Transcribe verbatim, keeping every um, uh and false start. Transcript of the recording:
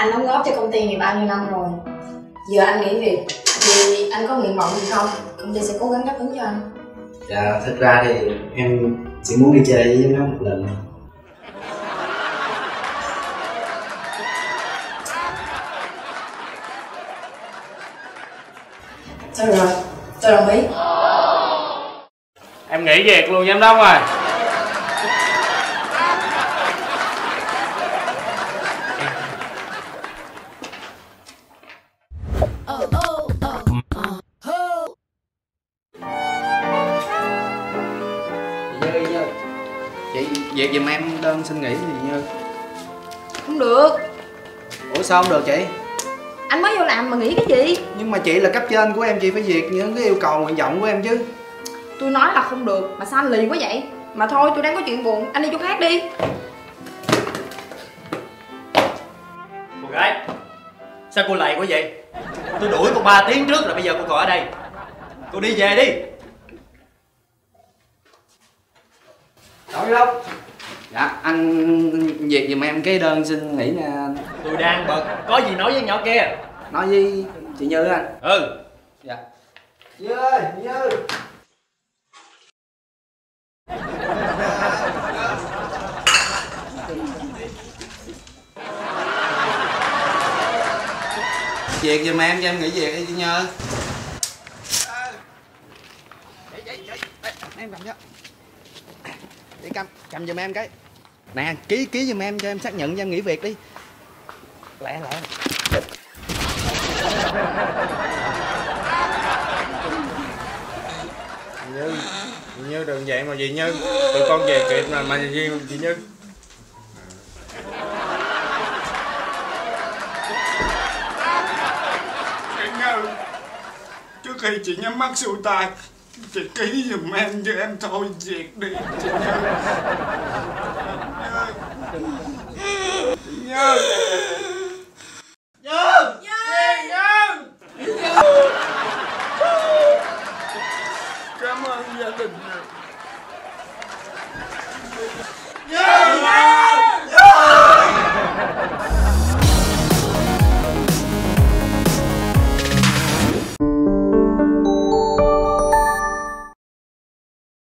Anh đóng góp cho công ty này bao nhiêu năm rồi. Giờ anh nghỉ việc thì anh có nguyện vọng gì không? Công ty sẽ cố gắng đáp ứng cho anh. Dạ, thật ra thì em chỉ muốn đi chơi với nó một lần. Sao rồi? Tôi đồng ý. Em nghỉ việc luôn giám đốc rồi. Như, Như chị việc giùm em đơn xin nghỉ gì Như? Không được. Ủa sao không được chị? Anh mới vô làm mà nghĩ cái gì? Nhưng mà chị là cấp trên của em, chị phải duyệt những cái yêu cầu nguyện vọng của em chứ. Tôi nói là không được, mà sao anh lì quá vậy? Mà thôi, tôi đang có chuyện buồn, anh đi chỗ khác đi. Cô gái, sao cô lầy quá vậy? Tôi đuổi cô ba tiếng trước rồi bây giờ cô còn ở đây. Cô đi về đi. Đâu đi đâu? Dạ, anh duyệt giùm em cái đơn xin nghỉ nè. Tôi đang bận, có gì nói với nhỏ kia. Nói với chị Như anh. Ừ. Dạ. Như ơi, Như. Việc giùm em cho em nghỉ việc đi chị Như. Em cầm cho. Đi cầm, cầm giùm em cái. Nè, ký ký giùm em cho em xác nhận cho em nghỉ việc đi. Lẹ lẹ. Như, chị Như đừng vậy mà chị Như. Tụi con về kịp mà mà chị, chị Như. Chị Như, trước khi chị nhắm mắt xuôi tay, chị ký giùm em cho em thôi việc đi chị Như. Chị Như.